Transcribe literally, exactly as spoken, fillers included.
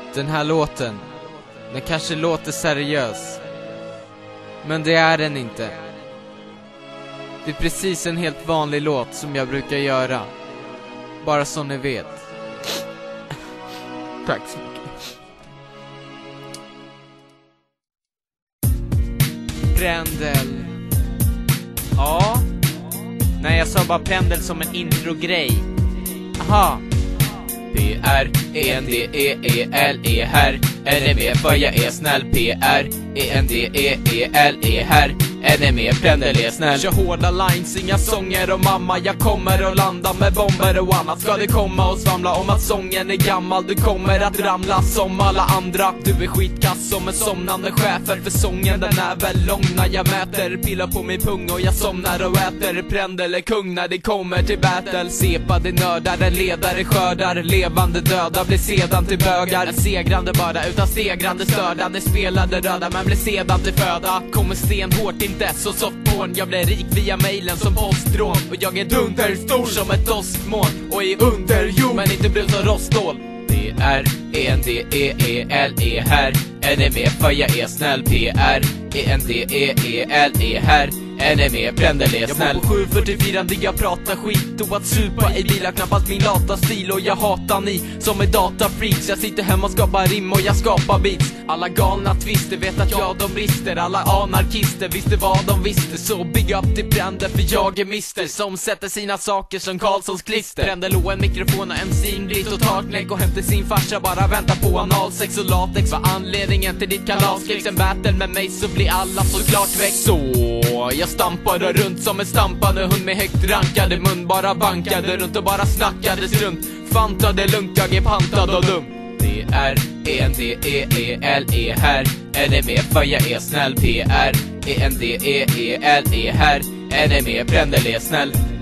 Den här låten, den kanske låter seriös, men det är den inte. Det är precis en helt vanlig låt som jag brukar göra. Bara så ni vet. Tack så mycket. Pendel. Ja. Nej, jag sa bara pendel som en introgrej. Aha. P R E N D E E L E här. Är ni med för jag är snäll? P R E N D E E L E här. Är ni med? Pendel är snäll. Kör hårda lines, inga sånger och mamma. Jag kommer att landa med bomber och annat. Ska det komma och svamla om att sången är gammal? Du kommer att ramla som alla andra. Du är skitkass som en somnande chefer. För sången den är väl lång när jag mäter. Pillar på min pung och jag somnar och äter. Pendel är kung när det kommer till battle. Sepade nördar, en ledare skördar. Levande döda blir sedan till bögar. En segrande börda utan stegrande störda. Det spelade röda men blir sedan till föda. Kommer stenhårt inte så softporn. Jag blir rik via mailen som postrån. Och jag är dunderstor som ett åskmoln. Och är under jord men inte brut och roststål. P R E N D E E L E här. Är ni med för jag är snäll? P R E N D E E L E här. Är ni med? Pendel är snäll. Jag bor på sju fyrtiofyra, digga prata skit. Och att supa i bilar knappast min lata stil. Och jag hatar ni som är datafreaks. Jag sitter hemma och skapar rim och jag skapar beats. Alla galna twister vet att jag de brister. Alla anarkister visste vad de visste. Så big up till Pendel för jag är mister som sätter sina saker som Karlssons klister. Pendel och en mikrofon och M C blir totalt knäck. Och hämtar sin farsa bara vänta på analsex och latex. Var anledningen till ditt kalas klicks en battle med mig så blir alla såklart väck. Så jag stampade runt som en stampande hund med högt rankade mun. Bara bankade runt och bara snackade strunt. Fantade lugnt, jag är pantad och dum. P R E N D E E L E här. Är ni med för jag är snäll? P R E N D E E L E här. Är ni med? Pendel är snäll.